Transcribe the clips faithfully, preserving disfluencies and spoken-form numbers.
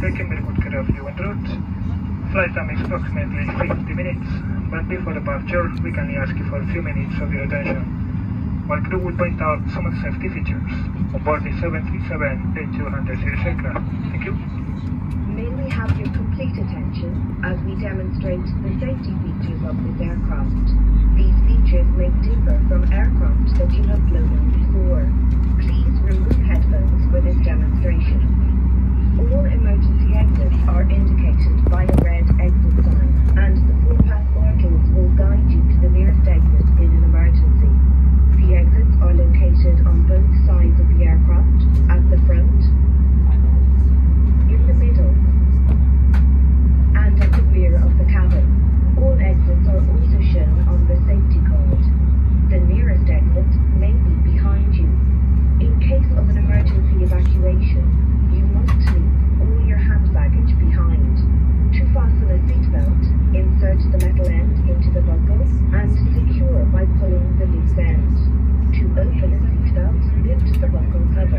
checking medical care of you en route. Flight time is approximately fifty minutes, but before departure, we can ask you for a few minutes of your attention. While crew will point out some of the safety features on board the seven thirty-seven eight two hundred series aircraft. Thank you. May we have your complete attention as we demonstrate the safety features of this aircraft. These features may differ from aircraft that you have flown on before. Please remove headphones for this demonstration. All emergency exits are indicated by a red exit sign, and the four-path markings will guide you to the nearest exit in an emergency. The exits are located on both sides of the aircraft, at the front, in the middle, and at the rear of the cabin. All exits are also shown on the safety card. The nearest exit may be behind you. In case of an emergency evacuation, you must leave all your hand baggage behind. To fasten a seatbelt, insert the metal end into the buckle and secure by pulling the loose end. To open a seatbelt, lift the buckle cover.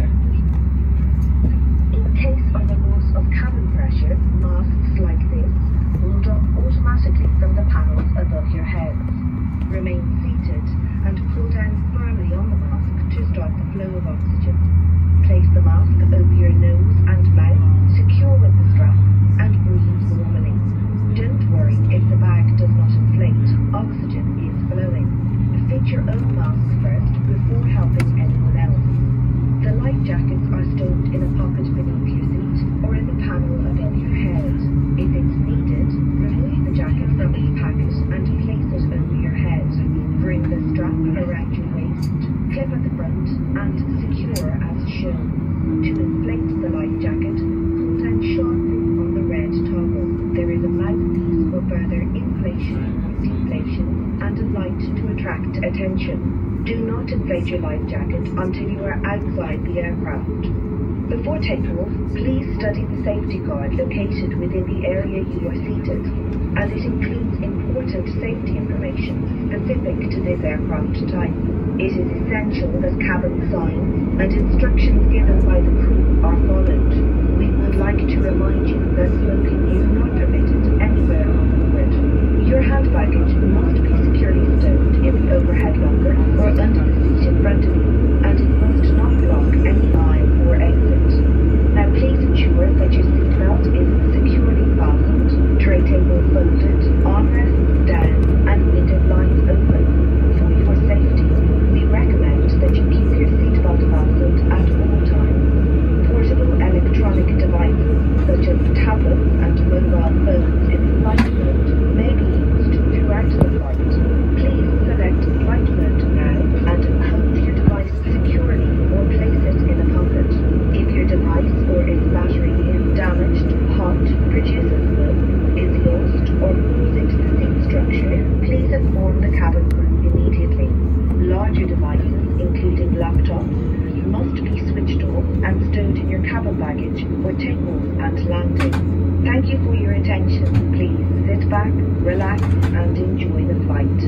In case of a loss of cabin pressure, masks like this will drop automatically from the panels above your heads. Remain seated and pull down firmly on the mask to start the flow of oxygen. Place the mask over your nose and mouth, secure with the strap, and breathe normally. Don't worry if the bag does not inflate. Oxygen is flowing. Fit your own mask first before helping anyone else. The life jackets are stowed in a pocket beneath your seat or in the panel above your head. If it's needed, remove the jacket from its packet and place it over your head. Bring the strap around your waist, clip at the front, and secure as shown. To inflate the life jacket, pull down sharply on the red toggle. There is a mouthpiece for further inflation, deflation, and a light to attract attention. Do not inflate your life jacket until you are outside the aircraft. Before takeoff, please study the safety card located within the area you are seated, as it includes important safety information specific to this aircraft type. It is essential that cabin signs and instructions given by the crew are followed. We would like to remind you that smoking is not permitted anywhere on board. Your hand baggage must be securely stowed in the overhead locker or under the seat in front of you, and it must not block any aisle or exit. Now please ensure that your seatbelt is securely fastened, tray table folded, armrests down, and window blinds open. For your safety, we recommend that you keep your seatbelt fastened at all times. Portable electronic devices, such as tablets and mobile phones in flight mode, may be used throughout the flight. Please select flight mode now and hold your device securely or place it in a pocket. If your device or its battery is damaged, hot, produces smoke, is lost, or moves into the seat structure, please inform the cabin crew immediately. Larger devices, including laptops, must be switched off and stowed in your cabin baggage for takeoff and landing. Thank you for your attention. Please sit back, relax, and enjoy the flight.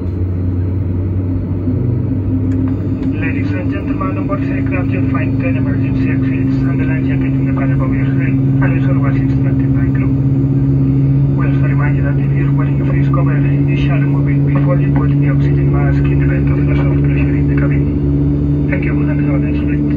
Ladies and gentlemen, on board the aircraft you'll find ten emergency exits and the life jacket in the panel above your head, and is always instructed by crew. We also remind you that if you're wearing a face cover, you shall remove it before you put the oxygen mask in the event of loss of pressure in the cabin. Thank you and have a nice flight.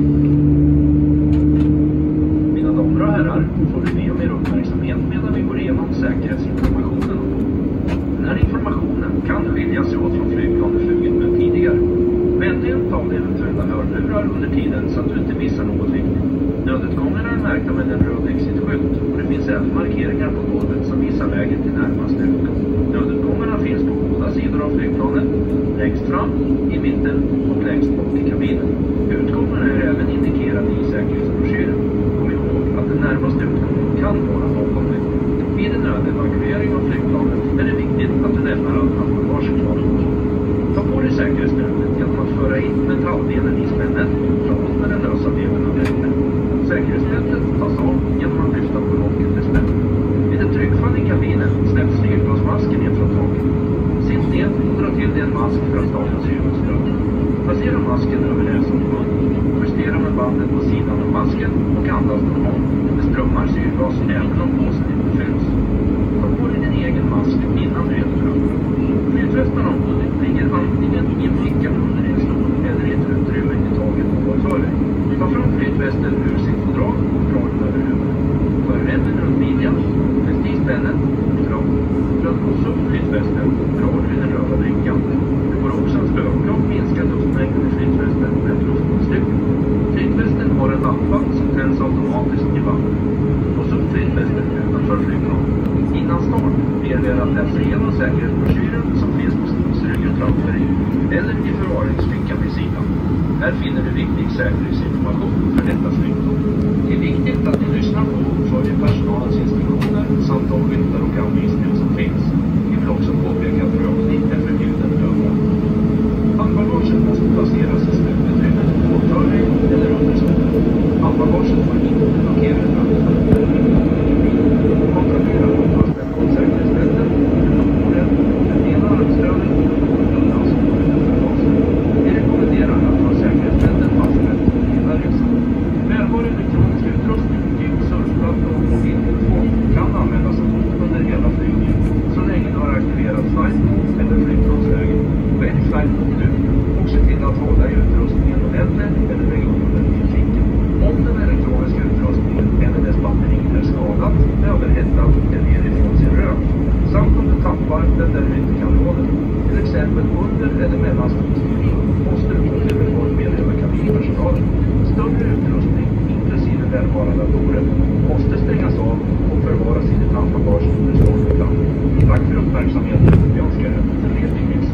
Mina damer och herrar, får vi be om er uppmärksamhet medan vi går igenom säkerhetsinformationen. Den här informationen kan skilja sig åt från flygplan du flugit med tidigare. Vänligen ta av eventuella hörlurar under tiden så att du inte missar något viktigt. Nödutgångarna är märkta med en röd exitskylt och det finns även markeringar på golvet som visar vägen till närmaste utgång. Nödutgångarna finns på båda sidor av flygplanet, längst fram, i mitten och längst bak i kabinen. Utgångarna är även indikerade i säkerhetsbroschyren. Kom ihåg att den närmaste utgången kan vara bakom dig. Vid en nödevakuering av flygplanet är det viktigt att du lämnar allt handbagage kvar. Ta på dig säkerhetsnätet genom att föra in metalldelen i spännet från med den lösa delen av nätet. Säkerhetsnätet tas av genom att lyfta på locket till spännet. Vid ett tryckfall i kabinen släpps syrgasmasken ner från taket. Sitt ned och dra till dig en mask för att starta syrgasströmmen. Placera masken över näsan och mun. Justera med bandet på sidan av masken och andas normalt. Det strömmar syrgas även viktig säkerhetsinformation för detta flygplan. Det är viktigt att ni lyssnar på och följer personalens instruktioner samt de skyltar och anvisningar som finns. Vi vill också påpeka att rökning är förbjuden överallt. Handbagaget måste placeras i slututrymmet, påföring eller under stolen. Handbagaget får inte blockera en annan. Kontrollera om fastställd på säkerhetsbälten, bordet, den ena armstödet och underhandsbordet för fasen. Vi rekommenderar att ha säkerhetsbälten fastställt hela resan. Välbar elektronisk utrustning, typ surfplatta och mobiltelefon, kan användas under hela flygningen så länge du har aktiverat flight mode eller flygplansvägen. Välj flight mode nu och se till att hålla i utrustningen ordentligt eller lägga under den i fickan. Om den elektroniska utrustningen eller dess batteri är skadat, överhettad eller ger ifrån sin rök, samt om du tappar den där du inte kan nå den, till exempel under eller mellan styrning, måste du omedelbart meddela kabinpersonalen. Större utrustning, inklusive bärbara datorer, måste stängas av och förvaras i ditt handbagage under ståndplan. Tack för uppmärksamheten. Vi önskar en trevlig resa.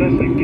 nästa sträcka.